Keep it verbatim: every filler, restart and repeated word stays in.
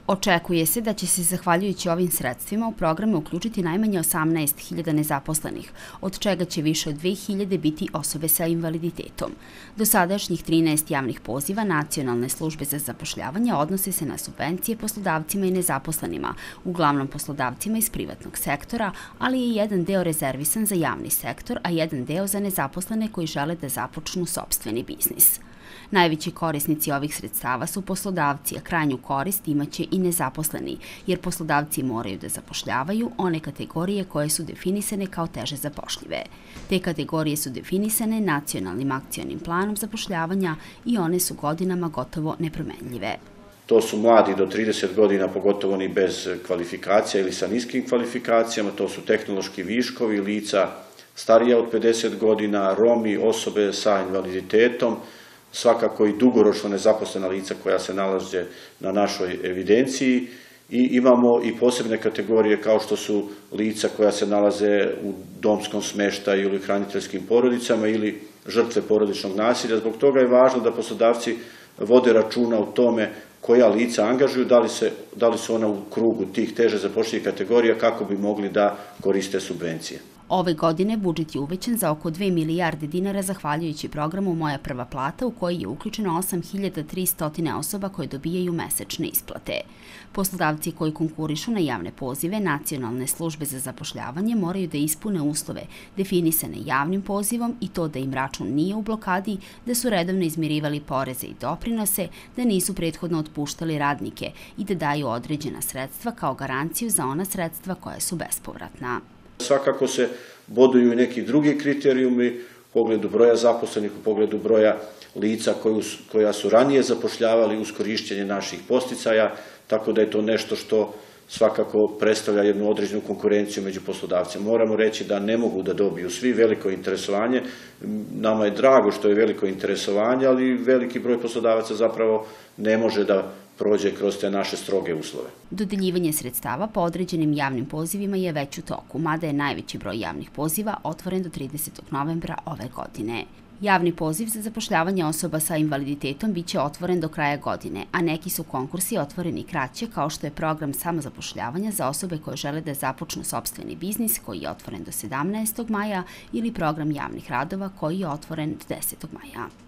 Očekuje se da će se zahvaljujući ovim sredstvima u programe uključiti najmanje osamnaest hiljada nezaposlenih, od čega će više od dve hiljade biti osobe sa invaliditetom. Dosadašnjih trinaest javnih poziva Nacionalne službe za zapošljavanje odnose se na subvencije poslodavcima i nezaposlenima, uglavnom poslodavcima iz privatnog sektora, ali je jedan deo rezervisan za javni sektor, a jedan deo za nezaposlene koji žele da započnu sopstveni biznis. Najveći korisnici ovih sredstava su poslodavci, a krajnju korist imaće i nezaposleni, jer poslodavci moraju da zapošljavaju one kategorije koje su definisane kao teže zapošljive. Te kategorije su definisane Nacionalnim akcionim planom zapošljavanja i one su godinama gotovo nepromenljive. To su mladi do trideset godina, pogotovo oni bez kvalifikacija ili sa niskim kvalifikacijama, to su tehnološki viškovi, lica starija od pedeset godina, Romi, osobe sa invaliditetom, svakako i dugoročno nezaposlena lica koja se nalaze na našoj evidenciji i imamo i posebne kategorije kao što su lica koja se nalaze u domskom smeštaju ili hraniteljskim porodicama ili žrtve porodičnog nasilja. Zbog toga je važno da poslodavci vode računa o tome koja lica angažuju, da li, se, da li su ona u krugu tih teže zapošljivih kategorija kako bi mogli da koriste subvencije. Ove godine budžet je uvećan za oko dve milijarde dinara zahvaljujući programu Moja prva plata u koji je uključeno osam hiljada tristo osoba koje dobijaju mesečne isplate. Poslodavci koji konkurišu na javne pozive Nacionalne službe za zapošljavanje moraju da ispune uslove definisane javnim pozivom i to da im račun nije u blokadi, da su redovno izmirivali poreze i doprinose, da nisu prethodno otpuštali radnike i da daju određena sredstva kao garanciju za ona sredstva koja su bespovratna. Svakako se boduju i neki drugi kriterijumi u pogledu broja zaposlenih, u pogledu broja lica koja su ranije zapošljavali uz korišćenje naših podsticaja, tako da je to nešto što svakako predstavlja jednu određenu konkurenciju među poslodavcima. Moramo reći da ne mogu da dobiju svi veliko interesovanje. Nama je drago što je veliko interesovanje, ali veliki broj poslodavaca zapravo ne može da prođe kroz te naše stroge uslove. Dodeljivanje sredstava po određenim javnim pozivima je već u toku, mada je najveći broj javnih poziva otvoren do tridesetog novembra ove godine. Javni poziv za zapošljavanje osoba sa invaliditetom biće otvoren do kraja godine, a neki su konkursi otvoreni kraće, kao što je program samozapošljavanja za osobe koje žele da započnu sopstveni biznis koji je otvoren do sedamnaestog maja ili program javnih radova koji je otvoren do desetog maja.